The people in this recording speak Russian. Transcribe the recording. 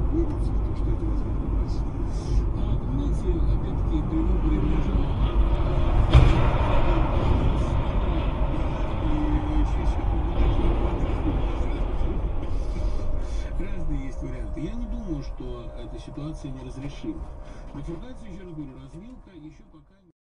верится в то, что это возможно в России? Понимаете, опять-таки, при выборе между разные есть варианты. Я не думаю, что эта ситуация неразрешима. Бифуркация, еще раз говорю, развилка еще пока